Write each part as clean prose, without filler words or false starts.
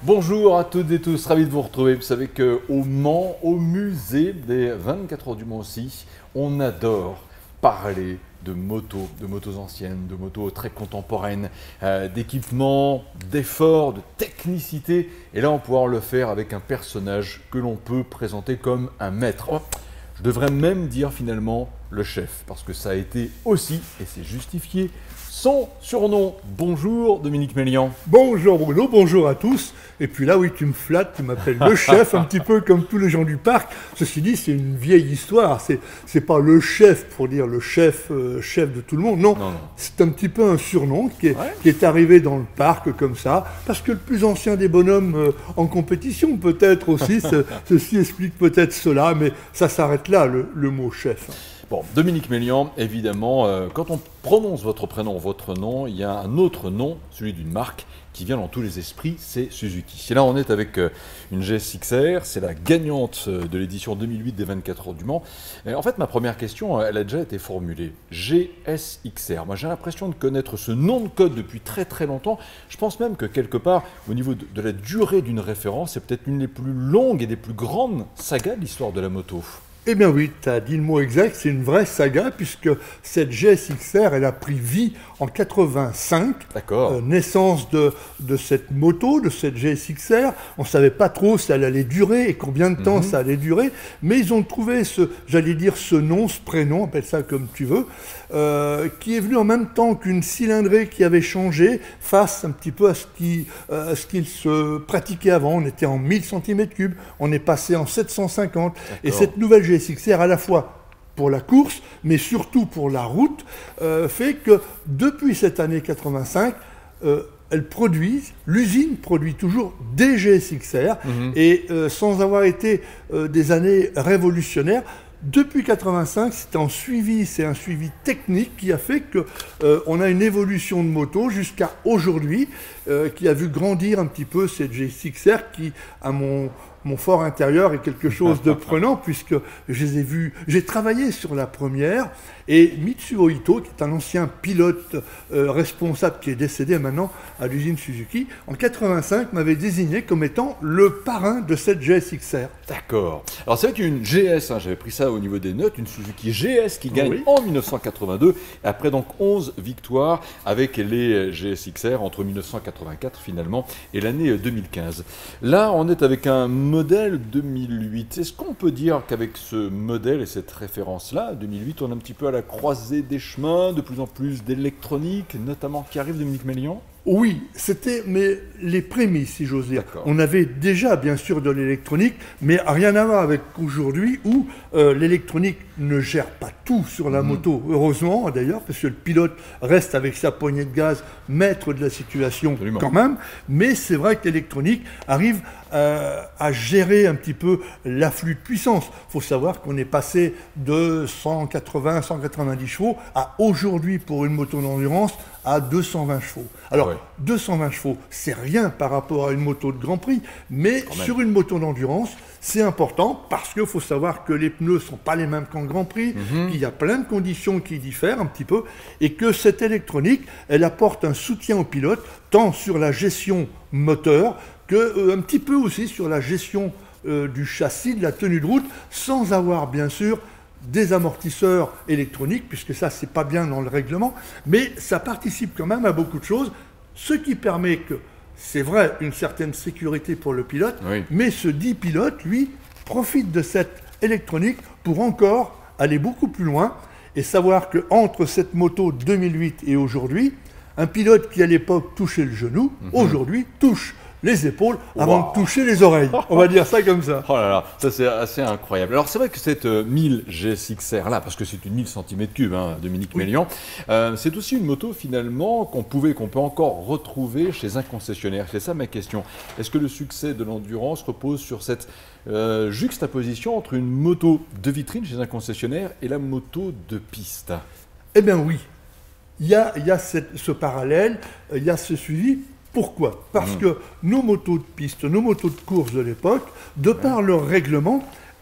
Bonjour à toutes et tous, ravi de vous retrouver. Vous savez qu'au Mans, au musée des 24 heures du Mans aussi, on adore parler de motos anciennes, de motos très contemporaines, d'équipements, d'efforts, de technicité. Et là, on va pouvoir le faire avec un personnage que l'on peut présenter comme un maître. Je devrais même dire finalement le chef, parce que ça a été aussi, et c'est justifié, son surnom. Bonjour Dominique Mélian. Bonjour Bruno, bonjour à tous. Et puis là, oui, tu me flattes, tu m'appelles le chef, un petit peu comme tous les gens du parc. Ceci dit, c'est une vieille histoire. C'est pas le chef pour dire le chef, chef de tout le monde. Non, c'est un petit peu un surnom qui est arrivé dans le parc comme ça. Parce que le plus ancien des bonhommes en compétition, peut-être aussi, ceci explique peut-être cela, mais ça s'arrête là, le mot chef. Bon, Dominique Mélian, évidemment, quand on prononce votre prénom, votre nom, il y a un autre nom, celui d'une marque, qui vient dans tous les esprits, c'est Suzuki. Et là, on est avec une GSX-R, c'est la gagnante de l'édition 2008 des 24 heures du Mans. Et en fait, ma première question, elle a déjà été formulée. GSX-R, moi j'ai l'impression de connaître ce nom de code depuis très très longtemps. Je pense même que quelque part, au niveau de la durée d'une référence, c'est peut-être une des plus longues et des plus grandes sagas de l'histoire de la moto. Eh bien oui, tu as dit le mot exact, c'est une vraie saga puisque cette GSX-R, elle a pris vie en 85, naissance de cette moto, de cette GSX-R. On ne savait pas trop si elle allait durer et combien de temps ça allait durer, mais ils ont trouvé j'allais dire ce nom, ce prénom, appelle ça comme tu veux, qui est venu en même temps qu'une cylindrée qui avait changé face un petit peu à ce qu'il se pratiquait avant. On était en 1000 cm3, on est passé en 750, et cette nouvelle GSX-R, à la fois pour la course, mais surtout pour la route, fait que depuis cette année 85, l'usine produit toujours des GSX-R, et sans avoir été des années révolutionnaires, depuis 85, c'est un suivi technique qui a fait qu'on a une évolution de moto jusqu'à aujourd'hui, qui a vu grandir un petit peu cette GSX-R qui, à mon fort intérieur, est quelque chose de prenant puisque je les ai vus, j'ai travaillé sur la première, et Mitsuo Ito, qui est un ancien pilote responsable qui est décédé maintenant à l'usine Suzuki, en 85 m'avait désigné comme étant le parrain de cette GSX-R. D'accord. Alors c'est vrai qu'une GS, j'avais pris ça au niveau des notes, une Suzuki GS qui gagne en 1982, après donc 11 victoires avec les GSX-R entre 1984 finalement et l'année 2015. Là on est avec un modèle 2008. Est-ce qu'on peut dire qu'avec ce modèle et cette référence-là, 2008, on est un petit peu à la croisée des chemins, de plus en plus d'électronique, notamment qui arrive, Dominique Mélian? Oui, c'était les prémices, si j'ose dire. On avait déjà, bien sûr, de l'électronique, mais rien à voir avec aujourd'hui où l'électronique ne gère pas tout sur la moto. Heureusement, d'ailleurs, parce que le pilote reste avec sa poignée de gaz, maître de la situation quand même. Mais c'est vrai que l'électronique arrive à gérer un petit peu l'afflux de puissance. Il faut savoir qu'on est passé de 180, 190 chevaux à aujourd'hui, pour une moto d'endurance, à 220 chevaux. Alors, 220 chevaux, c'est rien par rapport à une moto de Grand Prix, mais sur une moto d'endurance, c'est important parce qu'il faut savoir que les pneus ne sont pas les mêmes qu'en Grand Prix, qu'il y a plein de conditions qui diffèrent un petit peu, et que cette électronique, elle apporte un soutien au pilote, tant sur la gestion moteur que un petit peu aussi sur la gestion du châssis, de la tenue de route, sans avoir bien sûr des amortisseurs électroniques, puisque ça, c'est pas bien dans le règlement, mais ça participe quand même à beaucoup de choses, ce qui permet que, c'est vrai, une certaine sécurité pour le pilote, mais ce dit pilote, lui, profite de cette électronique pour encore aller beaucoup plus loin et savoir qu'entre cette moto 2008 et aujourd'hui, un pilote qui à l'époque touchait le genou, aujourd'hui touche les épaules avant de toucher les oreilles. On va dire ça comme ça. Oh là là, ça c'est assez incroyable. Alors c'est vrai que cette 1000 GSX-R là, parce que c'est une 1000 cm3, Dominique Mélian, c'est aussi une moto finalement qu'on peut encore retrouver chez un concessionnaire. C'est ça ma question. Est-ce que le succès de l'endurance repose sur cette juxtaposition entre une moto de vitrine chez un concessionnaire et la moto de piste? Eh bien oui, il y a ce parallèle, il y a ce suivi. Pourquoi? Parce que nos motos de piste, nos motos de course de l'époque, de par leur règlement,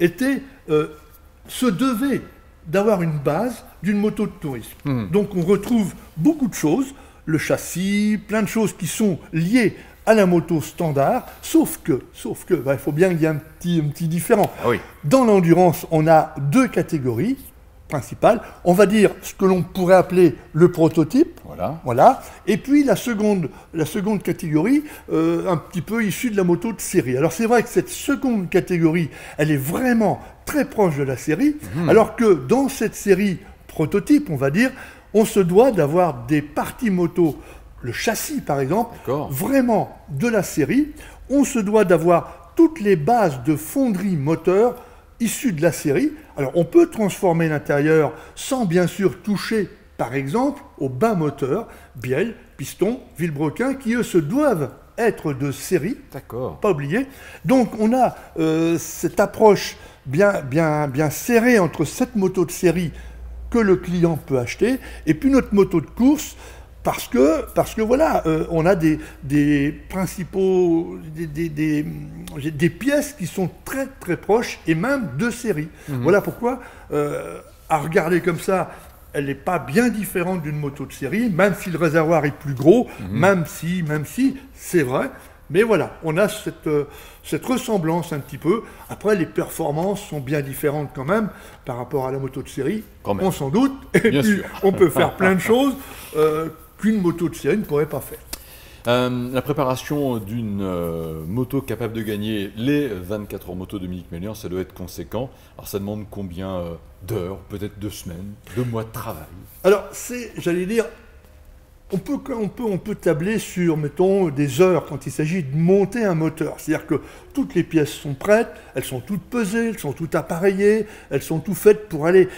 se devaient d'avoir une base d'une moto de tourisme. Donc on retrouve beaucoup de choses, le châssis, plein de choses qui sont liées à la moto standard, sauf que, il faut bien qu'il y ait un petit différent. Ah oui. Dans l'endurance, on a deux catégories principales. On va dire ce que l'on pourrait appeler le prototype. Voilà. Et puis la seconde catégorie, un petit peu issue de la moto de série. Alors c'est vrai que cette seconde catégorie, elle est vraiment très proche de la série, alors que dans cette série prototype, on va dire, on se doit d'avoir des parties moto, le châssis par exemple, vraiment de la série. On se doit d'avoir toutes les bases de fonderie moteur issues de la série. Alors on peut transformer l'intérieur sans bien sûr toucher par exemple aux bas moteurs, bielles, pistons, vilebrequin, qui eux se doivent être de série, pas oublier. Donc on a cette approche bien serrée entre cette moto de série que le client peut acheter et puis notre moto de course, parce que voilà, on a des pièces qui sont très très proches et même de série. Voilà pourquoi, à regarder comme ça, elle n'est pas bien différente d'une moto de série, même si le réservoir est plus gros, même si, c'est vrai. Mais voilà, on a cette ressemblance un petit peu. Après, les performances sont bien différentes quand même par rapport à la moto de série, on s'en doute. Et bien puis, sûr. On peut faire plein de choses qu'une moto de série ne pourrait pas faire. La préparation d'une moto capable de gagner les 24 heures moto de Dominique Mélian, ça doit être conséquent. Alors ça demande combien d'heures, peut-être 2 semaines, 2 mois de travail? Alors j'allais dire, on peut tabler sur, mettons, des heures quand il s'agit de monter un moteur. C'est-à-dire que toutes les pièces sont prêtes, elles sont toutes pesées, elles sont toutes appareillées, elles sont toutes faites pour aller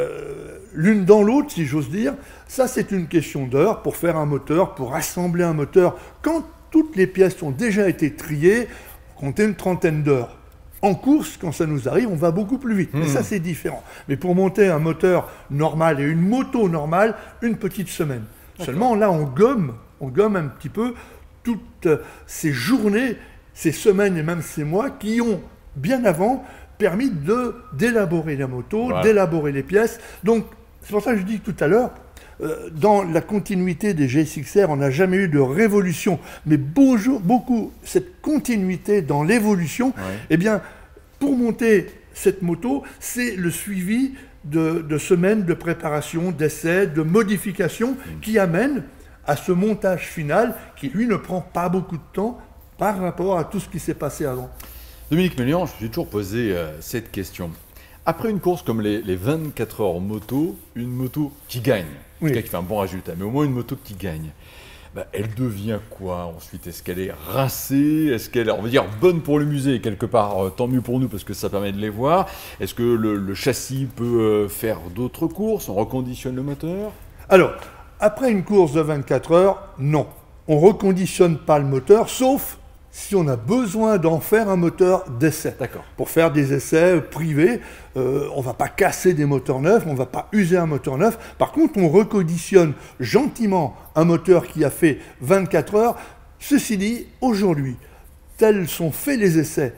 l'une dans l'autre, si j'ose dire. Ça, c'est une question d'heures pour faire un moteur, pour assembler un moteur. Quand toutes les pièces ont déjà été triées, comptez une trentaine d'heures. En course, quand ça nous arrive, on va beaucoup plus vite. Mais ça, c'est différent. Mais pour monter un moteur normal et une moto normale, une petite semaine. Seulement, là, on gomme un petit peu toutes ces journées, ces semaines et même ces mois qui ont, bien avant, permis d'élaborer la moto, d'élaborer les pièces. Donc, c'est pour ça que je dis tout à l'heure, dans la continuité des GSXR, on n'a jamais eu de révolution, mais beaucoup cette continuité dans l'évolution, eh bien, pour monter cette moto, c'est le suivi de semaines de préparation, d'essais, de modifications qui amènent à ce montage final qui, lui, ne prend pas beaucoup de temps par rapport à tout ce qui s'est passé avant. Dominique Mélian, je me suis toujours posé cette question. Après une course comme les 24 heures moto, une moto qui gagne, en tout cas qui fait un bon résultat, mais au moins une moto qui gagne, elle devient quoi ensuite? Est-ce qu'elle est rincée? Est-ce qu'elle est, on va dire, bonne pour le musée? Quelque part, tant mieux pour nous parce que ça permet de les voir. Est-ce que le châssis peut faire d'autres courses? On reconditionne le moteur? Alors, après une course de 24 heures, non. On ne reconditionne pas le moteur, sauf si on a besoin d'en faire un moteur d'essai. Pour faire des essais privés, on ne va pas casser des moteurs neufs, on ne va pas user un moteur neuf. Par contre, on reconditionne gentiment un moteur qui a fait 24 heures. Ceci dit, aujourd'hui, tels sont faits les essais,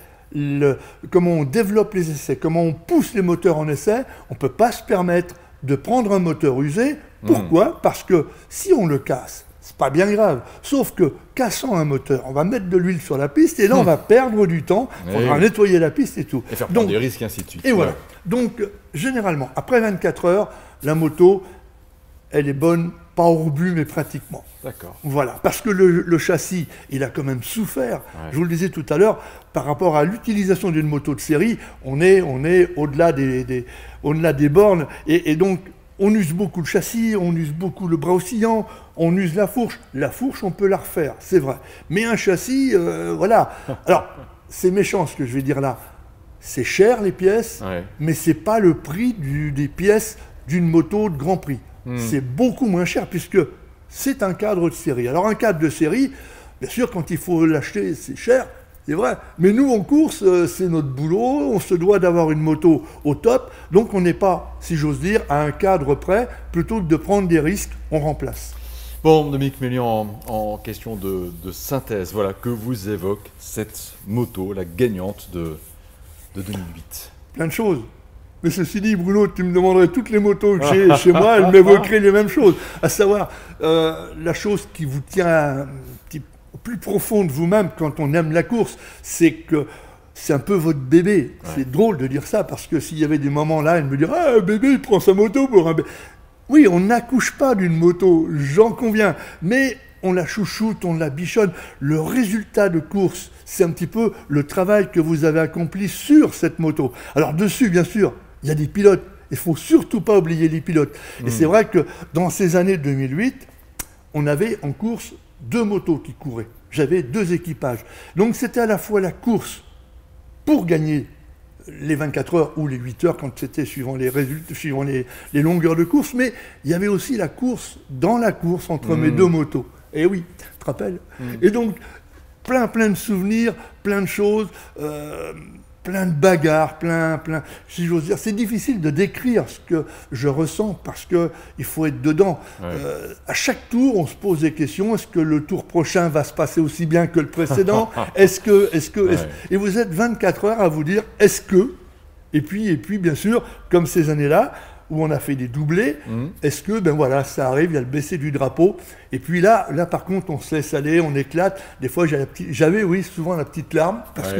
comment on développe les essais, comment on pousse les moteurs en essai, on ne peut pas se permettre de prendre un moteur usé. Pourquoi? Parce que si on le casse, c'est pas bien grave. Sauf que, cassant un moteur, on va mettre de l'huile sur la piste et là, on va perdre du temps. Il faudra nettoyer la piste et tout. Et faire prendre des risques, ainsi de suite. Et voilà. Donc, généralement, après 24 heures, la moto, elle est bonne, pas au rebut, mais pratiquement. Voilà. Parce que le châssis, il a quand même souffert. Je vous le disais tout à l'heure, par rapport à l'utilisation d'une moto de série, on est au-delà des bornes. Et donc, on use beaucoup le châssis, on use beaucoup le bras oscillant, on use la fourche. La fourche, on peut la refaire, c'est vrai. Mais un châssis, voilà. Alors, c'est méchant ce que je vais dire là. C'est cher les pièces, mais c'est pas le prix des pièces d'une moto de Grand Prix. C'est beaucoup moins cher puisque c'est un cadre de série. Alors un cadre de série, bien sûr, quand il faut l'acheter, c'est cher. C'est vrai, mais nous en course, c'est notre boulot, on se doit d'avoir une moto au top, donc on n'est pas, si j'ose dire, à un cadre près, plutôt que de prendre des risques, on remplace. Bon, Dominique Mélian, en question de synthèse, voilà, que vous évoque cette moto, la gagnante de 2008? Plein de choses. Mais ceci dit, Bruno, tu me demanderais toutes les motos que j'ai chez moi, elles m'évoqueraient les mêmes choses. À savoir, la chose qui vous tient plus profond de vous-même quand on aime la course, c'est que c'est un peu votre bébé. Ouais. C'est drôle de dire ça, parce que s'il y avait des moments là, elle me dirait « Ah, bébé, il prend sa moto pour un bébé ». Oui, on n'accouche pas d'une moto, j'en conviens, mais on la chouchoute, on la bichonne. Le résultat de course, c'est un petit peu le travail que vous avez accompli sur cette moto. Alors dessus, bien sûr, il y a des pilotes. Il ne faut surtout pas oublier les pilotes. Et c'est vrai que dans ces années 2008, on avait en course 2 motos qui couraient. J'avais 2 équipages. Donc c'était à la fois la course pour gagner les 24 heures ou les 8 heures quand c'était suivant les résultats, suivant les longueurs de course, mais il y avait aussi la course dans la course entre mes 2 motos. Et oui, tu te rappelles? Et donc, plein de souvenirs, plein de choses, plein de bagarres, si j'ose dire. C'est difficile de décrire ce que je ressens parce qu'il faut être dedans. Ouais. À chaque tour, on se pose des questions. Est-ce que le tour prochain va se passer aussi bien que le précédent? Et vous êtes 24 heures à vous dire est-ce que? Et puis, bien sûr, comme ces années-là, où on a fait des doublés, est-ce que, ben voilà, ça arrive, il y a le baisser du drapeau, et puis là, par contre, on se laisse aller, on éclate. Des fois, j'avais, oui, souvent la petite larme, parce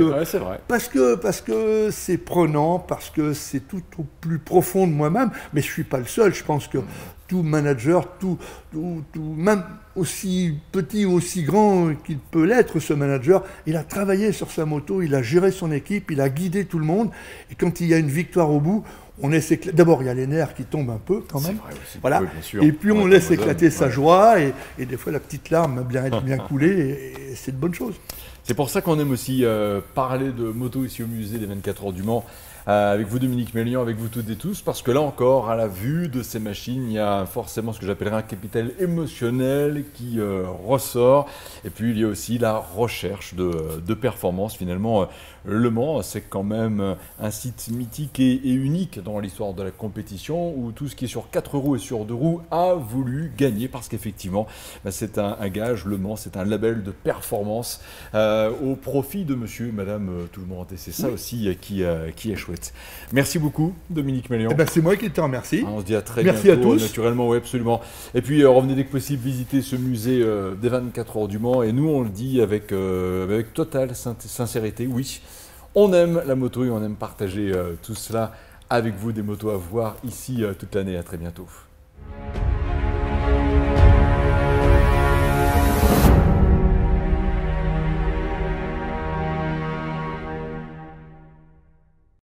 que c'est prenant, parce que c'est tout au plus profond de moi-même, mais je ne suis pas le seul. Je pense que tout manager, même aussi petit ou aussi grand qu'il peut l'être, ce manager, il a travaillé sur sa moto, il a géré son équipe, il a guidé tout le monde, et quand il y a une victoire au bout, on laisse d'abord, il y a les nerfs qui tombent un peu quand même. Vrai aussi, voilà. Bien sûr. Et puis on laisse éclater sa joie et des fois la petite larme bien coulée et c'est de bonnes choses. C'est pour ça qu'on aime aussi parler de moto ici au musée des 24 heures du Mans. Avec vous Dominique Mélian, avec vous toutes et tous, parce que là encore, à la vue de ces machines, il y a forcément ce que j'appellerais un capital émotionnel qui ressort, et puis il y a aussi la recherche de performance. Finalement, Le Mans, c'est quand même un site mythique et unique dans l'histoire de la compétition, où tout ce qui est sur 4 roues et sur 2 roues a voulu gagner, parce qu'effectivement, c'est un gage, Le Mans, c'est un label de performance au profit de monsieur et madame tout le monde, et c'est ça aussi qui est chouette. Merci beaucoup, Dominique Mélian. Eh ben, c'est moi qui te remercie. On se dit à très bientôt. Merci à tous. Naturellement, oui, absolument. Et puis, revenez dès que possible visiter ce musée des 24 heures du Mans. Et nous, on le dit avec totale sincérité, oui, on aime la moto et on aime partager tout cela avec vous, des motos à voir ici toute l'année. À très bientôt.